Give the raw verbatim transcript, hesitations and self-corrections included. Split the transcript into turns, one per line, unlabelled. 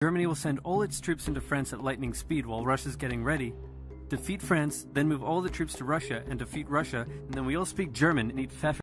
Germany will send all its troops into France at lightning speed while Russia's getting ready. Defeat France, then move all the troops to Russia and defeat Russia, and then we all speak German and eat Pfeffer.